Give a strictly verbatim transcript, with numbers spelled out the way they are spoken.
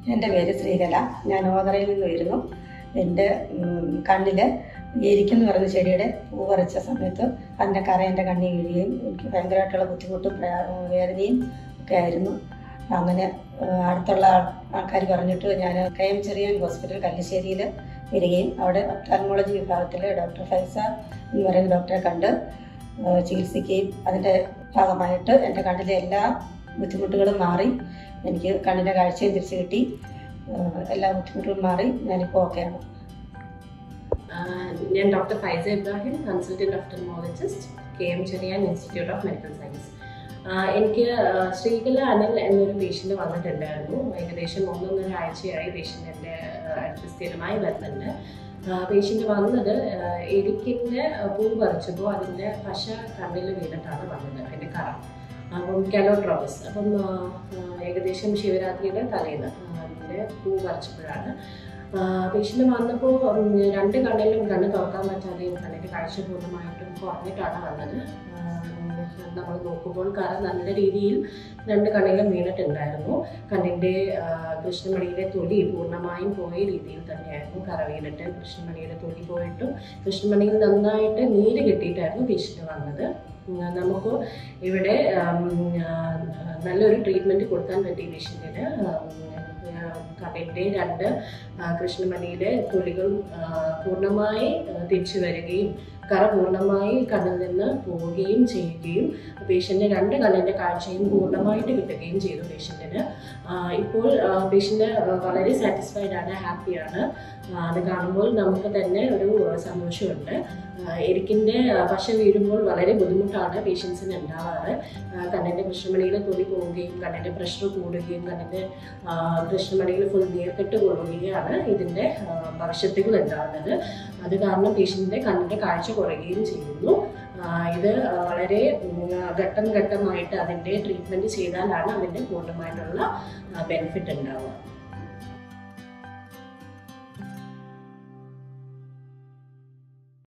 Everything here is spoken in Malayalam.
എൻ്റെ പേര് ശ്രീകല. ഞാൻ ഓതറയിൽ നിന്ന് വരുന്നു. എൻ്റെ കണ്ണിൽ എരിക്കെന്ന് പറയുന്ന ചെടിയുടെ പൂ പറിച്ച സമയത്ത് അതിൻ്റെ കറ എൻ്റെ കണ്ണിൽ വീഴുകയും എനിക്ക് ഭയങ്കരമായിട്ടുള്ള ബുദ്ധിമുട്ടും വേദനയും ഒക്കെ ആയിരുന്നു. അങ്ങനെ അടുത്തുള്ള ആൾക്കാർ പറഞ്ഞിട്ട് ഞാൻ കെ എം ചെറിയാൻ ഹോസ്പിറ്റൽ കല്ലിശ്ശേരിയിൽ വരികയും അവിടെ ഒഫ്താൽമോളജി വിഭാഗത്തിൽ ഡോക്ടർ ഫൈസ എന്ന് പറയുന്ന ഡോക്ടറെ കണ്ട് ചികിത്സിക്കുകയും അതിൻ്റെ ഭാഗമായിട്ട് എൻ്റെ കണ്ണിലെ എല്ലാ ബുദ്ധിമുട്ടുകളും മാറി എനിക്ക് കണ്ണിൻ്റെ കാഴ്ചയും തിരിച്ചു കിട്ടി. എല്ലാ ബുദ്ധിമുട്ടുകളും മാറി ഞാനിപ്പോൾ ഓക്കെയാണ്. ഞാൻ doctor Faiza Ibrahim, consultant ophthalmologist, K M Cherian institute of medical science. എനിക്ക് ശ്രീകല അനിൽ എന്നൊരു പേഷ്യൻ്റ് വന്നിട്ടുണ്ടായിരുന്നു. ഏകദേശം മൂന്നൊന്നര ആഴ്ചയായി പേഷ്യൻ്റ് എൻ്റെ അടുത്ത് സ്ഥിരമായി വരുന്നുണ്ട്. പേഷ്യൻ്റ് വന്നത് എരിക്കിൻ്റെ പൂ പറിച്ചപ്പോൾ അതിൻ്റെ പശ കണ്ണിൽ വീണിട്ടാണ് വന്നത്, അതിൻ്റെ കറ. അപ്പം കെലോട്രോപ്പസ് അപ്പം ഏകദേശം ശിവരാത്രിയുടെ തലേന്ന് അതിൻ്റെ പൂ പറിച്ചപ്പോഴാണ് പേഷ്യൻ്റ് വന്നപ്പോൾ രണ്ട് കണ്ണിലും കണ്ണ് തുറക്കാൻ പറ്റാതെയും കണ്ണിൻ്റെ കാഴ്ച പൂർണ്ണമായിട്ടും കുറഞ്ഞിട്ടാണ് വന്നത്. നമ്മൾ നോക്കുമ്പോൾ കറ നല്ല രീതിയിൽ രണ്ട് കണ്ണിലും വീണിട്ടുണ്ടായിരുന്നു. കണ്ണിൻ്റെ കൃഷ്ണമണിയുടെ തൊലി പൂർണ്ണമായും പോയ രീതിയിൽ തന്നെയായിരുന്നു കറ വീണിട്ട്. കൃഷ്ണമണിയുടെ തൊലി പോയിട്ടും കൃഷ്ണമണിയിൽ നന്നായിട്ട് നീര് കെട്ടിയിട്ടായിരുന്നു പേഷ്യൻ്റ് വന്നത്. നമുക്ക് ഇവിടെ നല്ലൊരു ട്രീറ്റ്മെൻറ്റ് കൊടുക്കാൻ പറ്റി പേഷ്യൻറ്റിന്. കണ്ണിൻ്റെ രണ്ട് കൃഷ്ണമണിയിലെ തൊലികൾ പൂർണ്ണമായി തിരിച്ചു വരികയും കറ പൂർണ്ണമായി കണ്ണിൽ നിന്ന് പോവുകയും ചെയ്യുകയും പേഷ്യൻ്റ് രണ്ട് കണ്ണിൻ്റെ കാഴ്ചയും പൂർണ്ണമായിട്ട് കിട്ടുകയും ചെയ്തു പേഷ്യൻറ്റിന്. ഇപ്പോൾ പേഷ്യൻ്റ് വളരെ സാറ്റിസ്ഫൈഡ് ആണ്, ഹാപ്പിയാണ്. അത് കാണുമ്പോൾ നമുക്ക് തന്നെ ഒരു സന്തോഷമുണ്ട്. എരിക്കിൻ്റെ പശ വീഴുമ്പോൾ വളരെ ബുദ്ധിമുട്ടാണ് പേഷ്യൻസിന് ഉണ്ടാവാറ്. കണ്ണിൻ്റെ കൃഷ്ണമണിയിൽ തൊലി പോവുകയും കണ്ണിൻ്റെ പ്രഷർ കൂടുകയും കണ്ണിൻ്റെ കൃഷ്ണമണിയിൽ ഫുൾ നീർക്കെട്ട് കൊള്ളുകയാണ് ഇതിൻ്റെ ഭവിഷ്യത്തുകൾ ഉണ്ടാകുന്നത്. അത് കാരണം പേഷ്യൻ്റെ കണ്ണിൻ്റെ കാഴ്ച കുറയുകയും ചെയ്യുന്നു. ഇത് വളരെ ഘട്ടം ഘട്ടമായിട്ട് അതിൻ്റെ ട്രീറ്റ്മെൻറ്റ് ചെയ്താലാണ് അതിൻ്റെ പൂർണ്ണമായിട്ടുള്ള ബെനിഫിറ്റ് ഉണ്ടാവുക.